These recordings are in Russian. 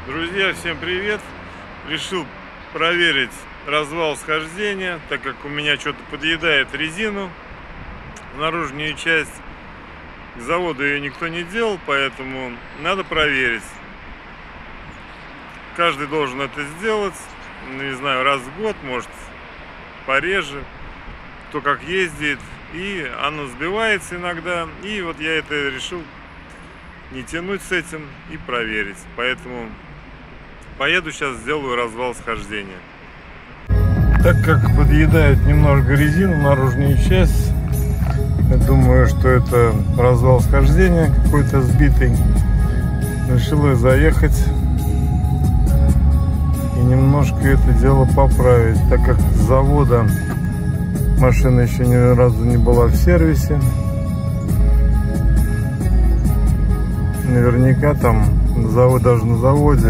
Друзья, всем привет! Решил проверить развал схождения, так как у меня что-то подъедает резину, наружную часть. К заводу ее никто не делал, поэтому надо проверить. Каждый должен это сделать, не знаю, раз в год, может пореже, кто как ездит. И оно сбивается иногда, и вот я это решил не тянуть с этим и проверить. Поэтому поеду сейчас, сделаю развал схождения. Так как подъедает немножко резину, наружную часть, я думаю, что это развал схождения какой-то сбитый. Решил я заехать и немножко это дело поправить, так как с завода машина еще ни разу не была в сервисе. Наверняка там даже на заводе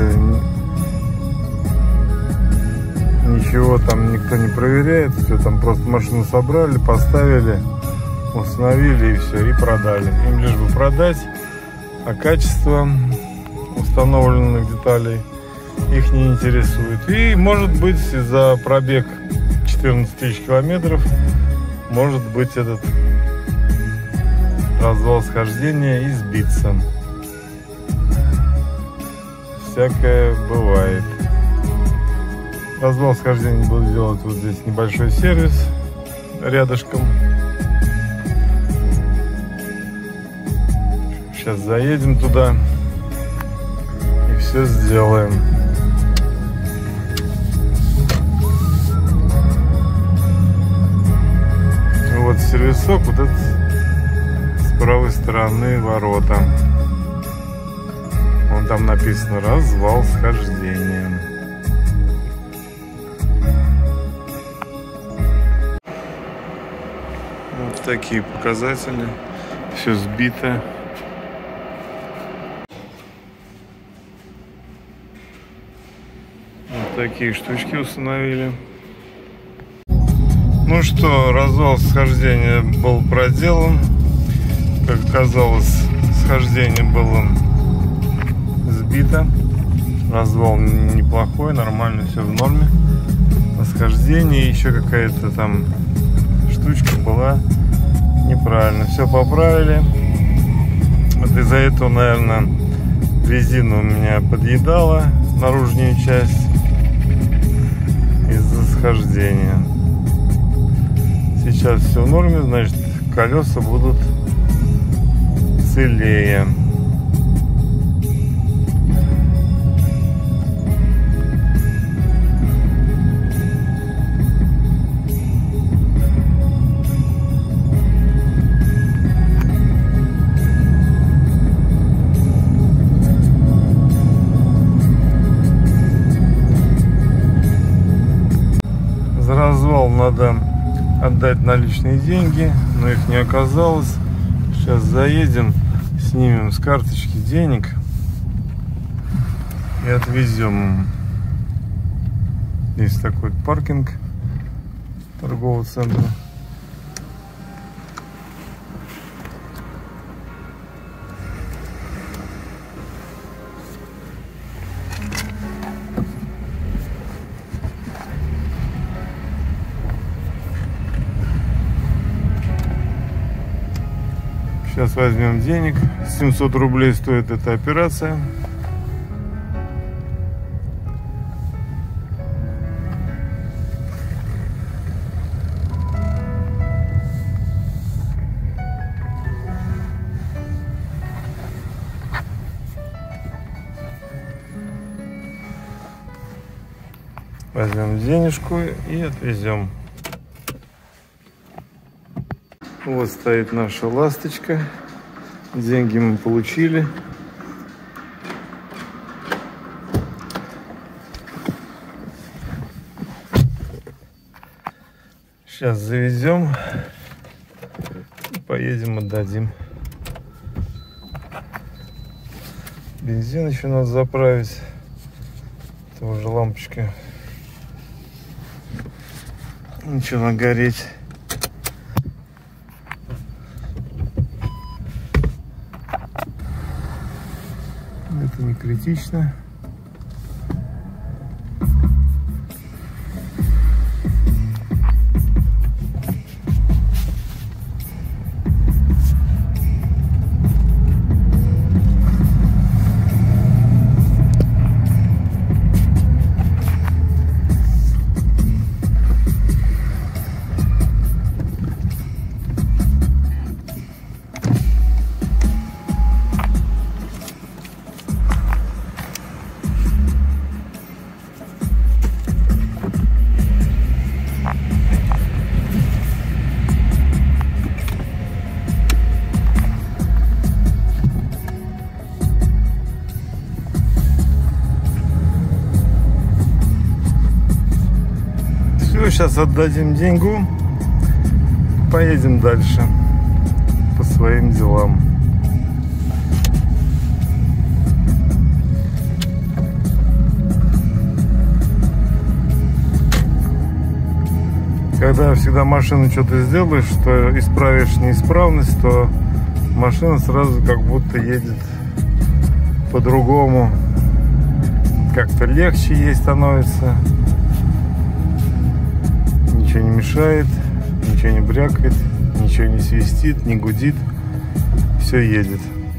ничего там никто не проверяет, все там просто машину собрали, поставили, установили и все, и продали. Им лишь бы продать, а качество установленных деталей их не интересует. И может быть за пробег 14 тысяч километров может быть этот развал схождения избиться. Всякое бывает. Развал схождения буду делать вот здесь небольшой сервис рядышком. Сейчас заедем туда и все сделаем. Вот сервисок, вот этот с правой стороны ворота. Вон там написано развал схождения. Вот такие показатели. Все сбито. Вот такие штучки установили. Ну что, развал схождения был проделан. Как оказалось, схождение было сбито. Развал неплохой, нормально, все в норме. На схождении еще какая-то там штучка была неправильно. Все поправили. Вот из-за этого, наверное, резина у меня подъедала наружную часть из-за схождения. Сейчас все в норме, значит, колеса будут целее. За развал надо отдать наличные деньги, но их не оказалось. Сейчас заедем, снимем с карточки денег и отвезем. Есть такой паркинг торгового центра. Сейчас возьмем денег. 700 рублей стоит эта операция. Возьмем денежку и отвезем. Вот стоит наша ласточка. Деньги мы получили. Сейчас завезем. Поедем, отдадим. Бензин еще надо заправить. Тоже лампочка. Начала гореть. Это не критично. Все, сейчас отдадим деньгу, поедем дальше по своим делам. Когда всегда машину что-то сделаешь, что исправишь неисправность, то машина сразу как будто едет по-другому. Как-то легче ей становится. Ничего не мешает, ничего не брякает, ничего не свистит, не гудит. Все едет.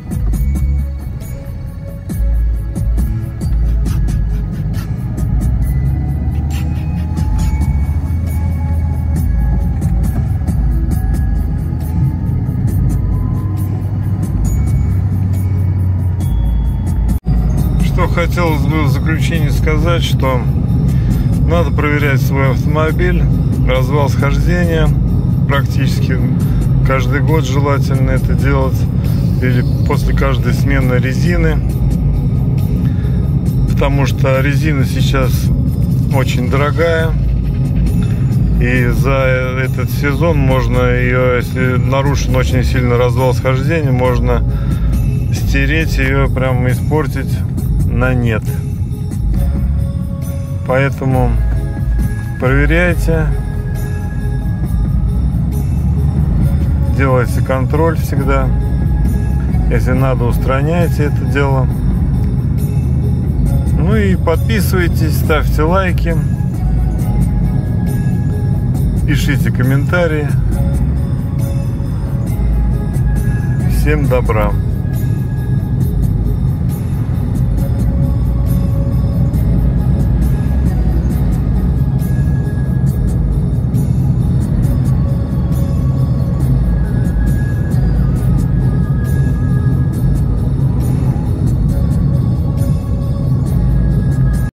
Что хотелось бы в заключение сказать, что надо проверять свой автомобиль, развал схождения, практически каждый год желательно это делать, или после каждой смены резины, потому что резина сейчас очень дорогая, и за этот сезон можно ее, если нарушен очень сильно развал схождения, можно стереть ее, прямо испортить на нет. Поэтому проверяйте, делайте контроль всегда. Если надо, устраняйте это дело. Ну и подписывайтесь, ставьте лайки, пишите комментарии. Всем добра.